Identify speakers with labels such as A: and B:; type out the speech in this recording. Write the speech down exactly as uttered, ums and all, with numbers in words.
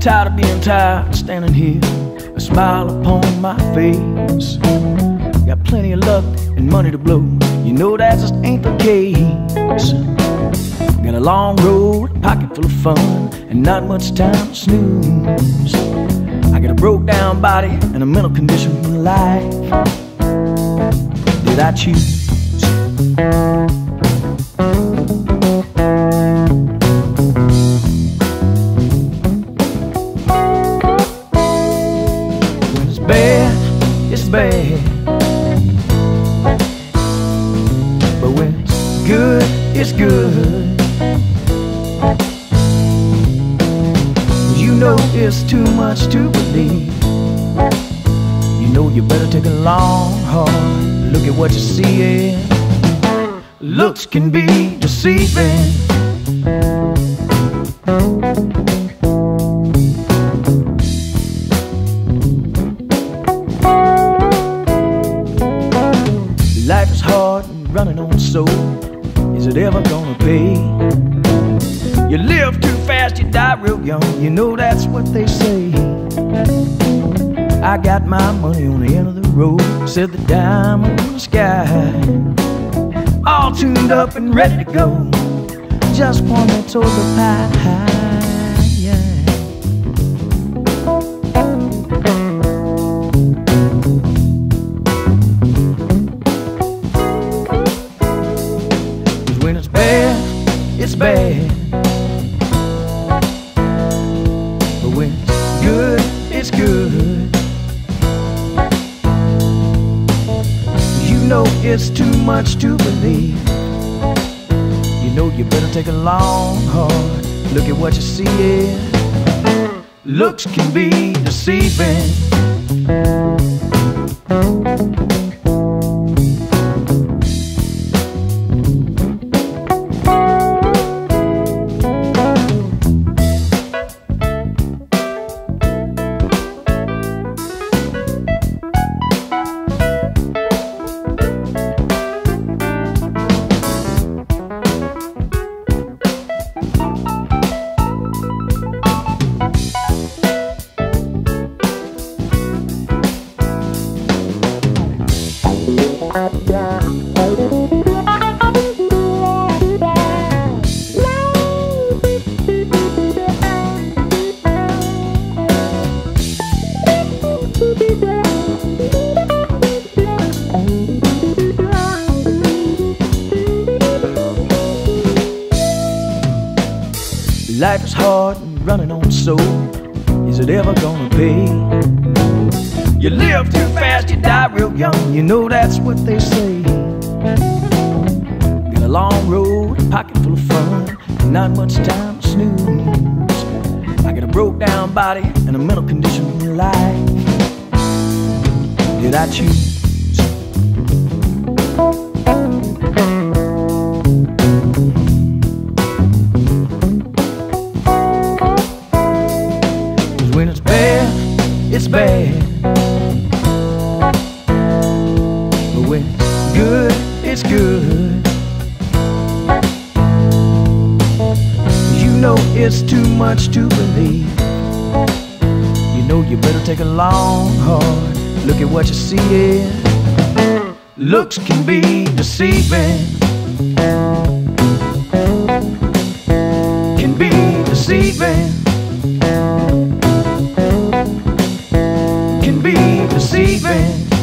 A: tired of being tired, standing here, a smile upon my face. Got plenty of luck and money to blow, you know that just ain't the case. Got a long road, a pocket full of fun, and not much time to snooze. I got a broke down body and a mental condition in life. Did I choose? When it's bad, it's bad, but when it's good, it's good. You know it's too much to believe. You know you better take a long, hard look at what you're seeing. Looks can be deceiving. Life is hard and running on so. Is it ever gonna pay? You live too fast, you die real young. You know that's what they say. I got my money on the end of the road, said the diamond in the sky. All tuned up and ready to go, just one that's over the pie, yeah. Cause when it's bad, it's bad, but when it's good, it's good. You know it's too much to believe. You know you better take a long, hard look at what you're seeing. Looks can be deceiving. Life is hard and running on so. Is it ever gonna pay? You live too fast, you die real young. You know that's what they say. Got a long road, a pocket full of fun, and not much time to snooze. I got a broke down body and a mental condition in life. Did I choose? When it's bad, it's bad, but when it's good, it's good. You know it's too much to believe. You know you better take a long, hard look at what you're seeing. Looks can be deceiving. Can be deceiving. Can be deceiving.